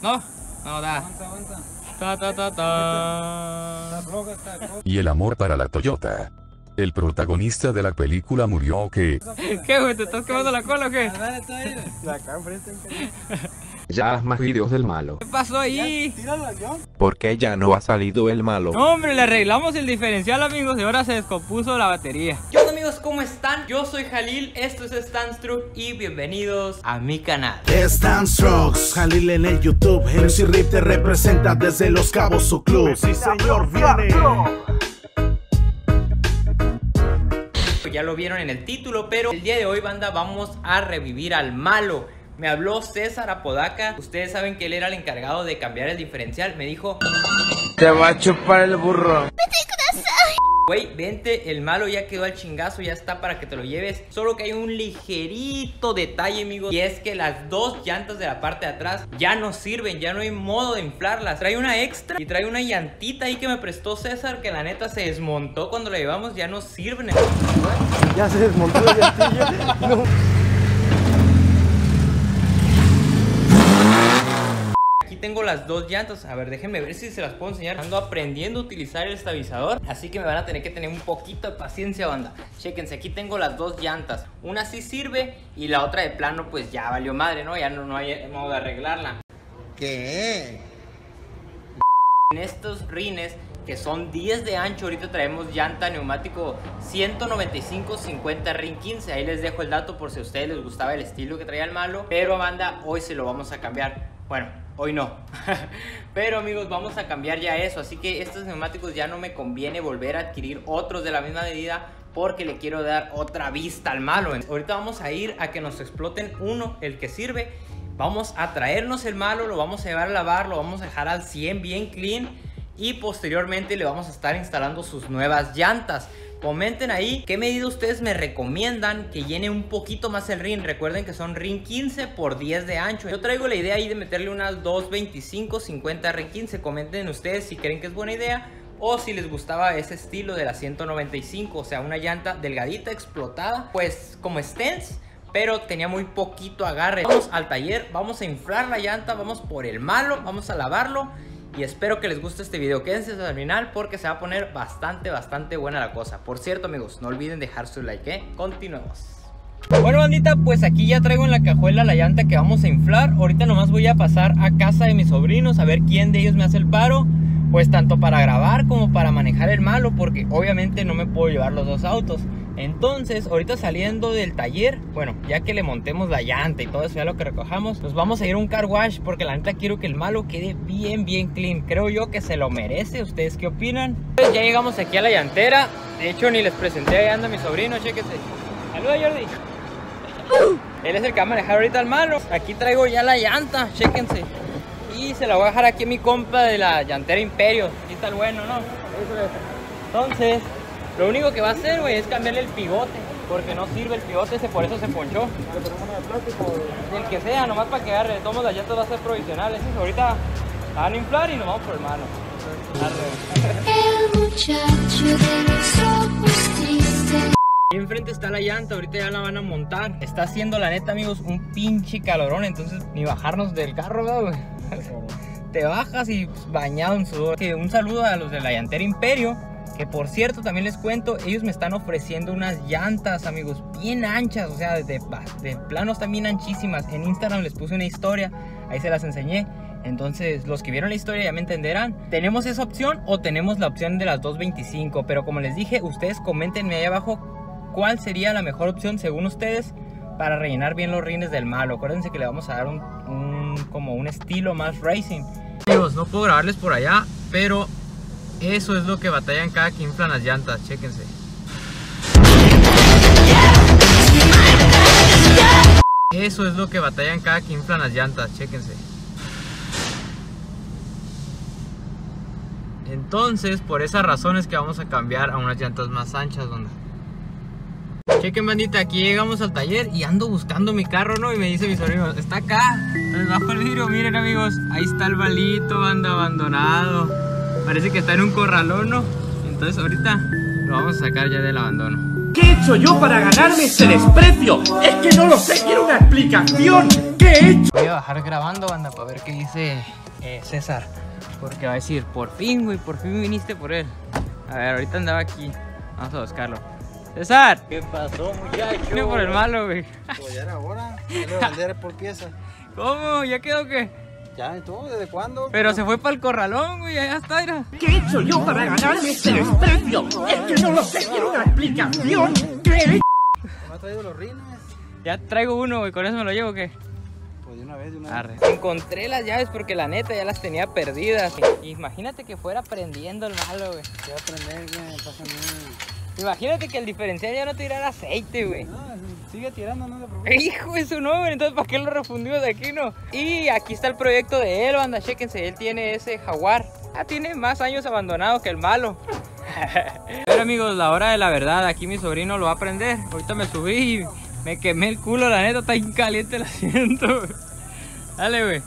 No, no da. Aguanta. Y el amor para la Toyota. El protagonista de la película murió o qué. ¿Qué, güey? ¿Te estás quemando la cola o qué? La acá enfrente. Ya más videos del malo. ¿Qué pasó ahí? Tíralo yo. Porque ya no ha salido el malo. No, hombre, le arreglamos el diferencial, amigos, y ahora se descompuso la batería. ¿Qué onda, amigos? ¿Cómo están? Yo soy Jalil, esto es Stan Truck y bienvenidos a mi canal. Stan Trucks, Jalil en el YouTube. MC Rip te representa desde Los Cabos su club. Sí, señor, viene. Ya lo vieron en el título, pero el día de hoy, banda, vamos a revivir al malo. Me habló César Apodaca. Ustedes saben que él era el encargado de cambiar el diferencial. Me dijo: Te va a chupar el burro. güey, vente, el malo ya quedó al chingazo, ya está para que te lo lleves. Solo que hay un ligerito detalle, amigos, y es que las dos llantas de la parte de atrás ya no sirven, ya no hay modo de inflarlas. Trae una extra y trae una llantita ahí que me prestó César, que la neta se desmontó cuando la llevamos, ya no sirven. Ya se desmontó la llantilla. No. Aquí tengo las dos llantas, a ver, déjenme ver si se las puedo enseñar. Ando aprendiendo a utilizar el estabilizador, así que me van a tener que tener un poquito de paciencia, banda. Chéquense, aquí tengo las dos llantas. Una sí sirve y la otra de plano pues ya valió madre, ¿no? Ya no hay modo de arreglarla. ¿Qué? En estos rines que son 10 de ancho, ahorita traemos llanta neumático 195/50 rin 15. Ahí les dejo el dato por si a ustedes les gustaba el estilo que traía el malo. Pero, banda, hoy se lo vamos a cambiar. Bueno, hoy no. Pero, amigos, vamos a cambiar ya eso. Así que estos neumáticos ya no me conviene volver a adquirir otros de la misma medida, porque le quiero dar otra vista al malo. Ahorita vamos a ir a que nos exploten uno, el que sirve. Vamos a traernos el malo, lo vamos a llevar a lavar, lo vamos a dejar al 100 bien clean. Y posteriormente le vamos a estar instalando sus nuevas llantas. Comenten ahí qué medida ustedes me recomiendan que llene un poquito más el rin. Recuerden que son rin 15 por 10 de ancho. Yo traigo la idea ahí de meterle unas 225/50 rin 15. Comenten ustedes si creen que es buena idea o si les gustaba ese estilo de la 195. O sea, una llanta delgadita, explotada, pues como stents, pero tenía muy poquito agarre. Vamos al taller, vamos a inflar la llanta, vamos por el malo, vamos a lavarlo. Y espero que les guste este video. Quédense hasta el final porque se va a poner bastante buena la cosa. Por cierto, amigos, no olviden dejar su like, Continuemos. Bueno, bandita, pues aquí ya traigo en la cajuela la llanta que vamos a inflar. Ahorita nomás voy a pasar a casa de mis sobrinos a ver quién de ellos me hace el paro, pues tanto para grabar como para manejar el malo, porque obviamente no me puedo llevar los dos autos. Entonces, ahorita saliendo del taller, bueno, ya que le montemos la llanta y todo eso, ya lo que recojamos, pues vamos a ir a un car wash, porque la neta quiero que el malo quede bien clean. Creo yo que se lo merece. ¿Ustedes qué opinan? Pues ya llegamos aquí a la llantera. De hecho, ni les presenté, ahí anda mi sobrino, chéquense. Saluda, Jordi. Él es el que va a manejar ahorita al malo. Aquí traigo ya la llanta, chéquense. Y se la voy a dejar aquí a mi compa de la llantera Imperio. Aquí está el bueno, ¿no? Entonces, lo único que va a hacer, güey, es cambiarle el pivote, porque no sirve el pivote ese, por eso se ponchó. El que sea, nomás para que agarre. Todos las llantas va a ser provisionales. Ahorita la van a inflar y nos vamos por el malo. El muchacho de los ojos tristes. Aquí enfrente está la llanta, ahorita ya la van a montar. Está haciendo, la neta, amigos, un pinche calorón, entonces ni bajarnos del carro, güey. Te bajas y bañado en sudor. Un saludo a los de la llantera Imperio, que por cierto también les cuento, ellos me están ofreciendo unas llantas, amigos, bien anchas, o sea, de planos también anchísimas. En Instagram les puse una historia, ahí se las enseñé. Entonces, los que vieron la historia ya me entenderán. Tenemos esa opción o tenemos la opción de las 225, pero como les dije, ustedes coméntenme ahí abajo cuál sería la mejor opción según ustedes para rellenar bien los rines del malo. Acuérdense que le vamos a dar como un estilo más racing. Amigos, no puedo grabarles por allá, pero eso es lo que batallan cada que inflan las llantas, chéquense. Eso es lo que batallan cada que inflan las llantas, chéquense. Entonces, por esas razones que vamos a cambiar a unas llantas más anchas, donde chequen, bandita, aquí llegamos al taller y ando buscando mi carro, ¿no? Y me dice mi sobrino, está acá, bajo el vidrio. Miren, amigos, ahí está el balito, anda abandonado. Parece que está en un corralón, ¿no? Entonces ahorita lo vamos a sacar ya del abandono. ¿Qué he hecho yo para ganarme ese desprecio? Es que no lo sé, quiero una explicación. ¿Qué he hecho? Voy a bajar grabando, banda, para ver qué dice César. Porque va a decir, por fin, güey, por fin viniste por él. A ver, ahorita andaba aquí. Vamos a buscarlo. ¡César! ¿Qué pasó, muchacho? Vine por el malo, güey. Pues ya era hora. Ya le vender por pieza. ¿Cómo? ¿Ya quedó qué? ¿Ya? ¿Y tú? ¿Desde cuándo? Pero se fue para el corralón, güey, allá está, mira. ¿Qué he hecho yo para ganarme ese desprecio? Es que no lo sé, quiero una explicación. ¿Qué he hecho? ¿Me ha traído los rines? Ya traigo uno, güey, ¿con eso me lo llevo o qué? Pues de una vez, Arre. Encontré las llaves porque la neta ya las tenía perdidas. Imagínate que fuera prendiendo el malo, güey. Te va a prender, güey, pasa nada. Imagínate que el diferencial ya no tirara aceite, güey. No, sigue tirando, no le preocupes. Hijo de su nombre, entonces ¿para qué lo refundimos de aquí, no? Y aquí está el proyecto de él, banda, chéquense, él tiene ese Jaguar. Ah, tiene más años abandonado que el malo. Pero amigos, la hora de la verdad, aquí mi sobrino lo va a prender. Ahorita me subí y me quemé el culo, la neta, está bien caliente el asiento. Dale, güey.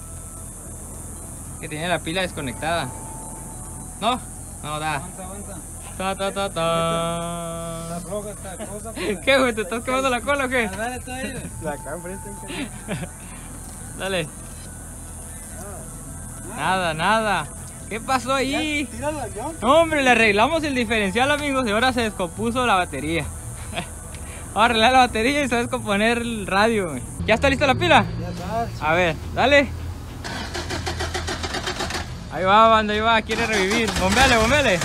Que tiene la pila desconectada. No, no da. Aguanta. Ta, ta, ta, ta. Está floja esta cosa. Pues. ¿Qué, güey? ¿Te estás quemando la cola o qué? Dale, está ahí. La acá enfrente. Dale. Nada. ¿Qué pasó ahí? Tira la llanta. No, hombre, le arreglamos el diferencial, amigos, y ahora se descompuso la batería. Vamos a arreglar la batería y se va a descomponer el radio, güey. ¿Ya está lista la pila? Ya está. A ver, dale. Ahí va, banda, ahí va, quiere revivir. Bombeale.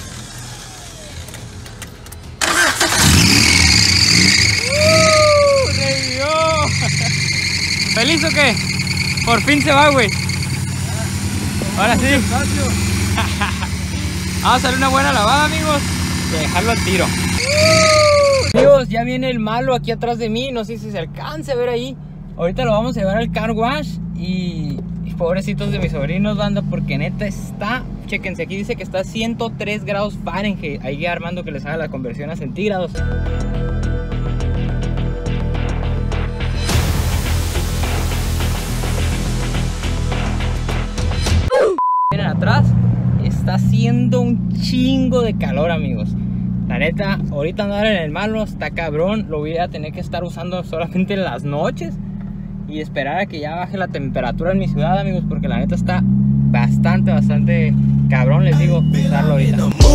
¡Revivió! ¿Feliz o qué? Por fin se va, güey. Ahora sí. Vamos a hacer una buena lavada, amigos, y dejarlo al tiro. Amigos, ya viene el malo aquí atrás de mí. No sé si se alcance a ver ahí. Ahorita lo vamos a llevar al car wash. Y pobrecitos de mis sobrinos, banda, porque neta está, chéquense, aquí dice que está a 103 grados Fahrenheit. Ahí Armando que les haga la conversión a centígrados. Miren atrás, está haciendo un chingo de calor, amigos. La neta, ahorita andar en el malo está cabrón. Lo voy a tener que estar usando solamente en las noches y esperar a que ya baje la temperatura en mi ciudad, amigos, porque la neta está bastante cabrón, les digo, usarlo ahorita.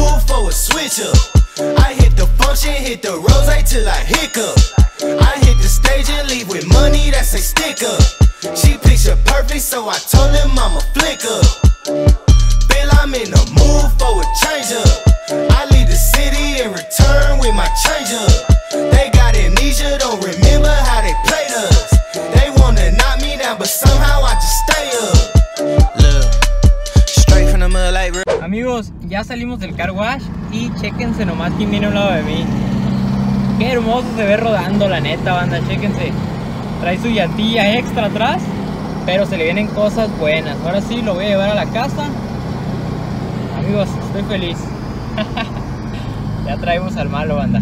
Amigos, ya salimos del car wash y chéquense nomás quién viene a un lado de mí. Qué hermoso se ve rodando, la neta, banda, chéquense. Trae su llantilla extra atrás, pero se le vienen cosas buenas. Ahora sí, lo voy a llevar a la casa. Amigos, estoy feliz. Ya traemos al malo, banda.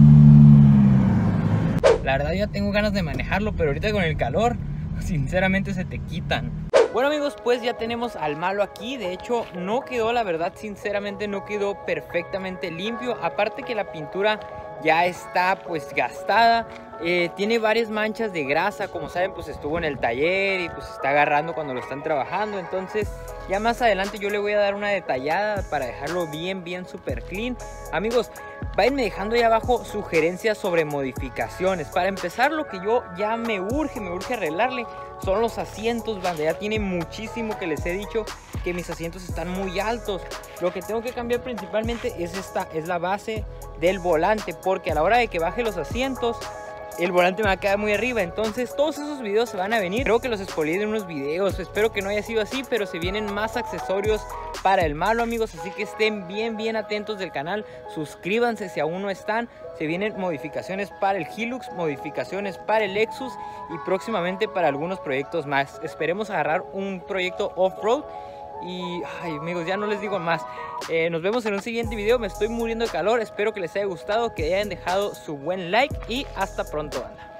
La verdad ya tengo ganas de manejarlo, pero ahorita con el calor, sinceramente se te quitan. Bueno, amigos, pues ya tenemos al malo aquí. De hecho, no quedó, la verdad, sinceramente no quedó perfectamente limpio. Aparte que la pintura ya está pues gastada. Tiene varias manchas de grasa, como saben, pues estuvo en el taller y pues está agarrando cuando lo están trabajando. Entonces ya más adelante yo le voy a dar una detallada para dejarlo bien super clean. Amigos, váyanme dejando ahí abajo sugerencias sobre modificaciones. Para empezar, lo que yo ya me urge arreglarle son los asientos, banda. Ya tiene muchísimo que les he dicho que mis asientos están muy altos. Lo que tengo que cambiar principalmente es la base del volante, porque a la hora de que baje los asientos el volante me va a quedar muy arriba. Entonces todos esos videos se van a venir. Creo que los spoileé en unos videos. Espero que no haya sido así, pero se vienen más accesorios para el malo, amigos. Así que estén bien atentos del canal. Suscríbanse si aún no están. Se vienen modificaciones para el Hilux, modificaciones para el Lexus y próximamente para algunos proyectos más. Esperemos agarrar un proyecto off-road. Y ay, amigos, ya no les digo más. Nos vemos en un siguiente video. Me estoy muriendo de calor. Espero que les haya gustado, que hayan dejado su buen like y hasta pronto, banda.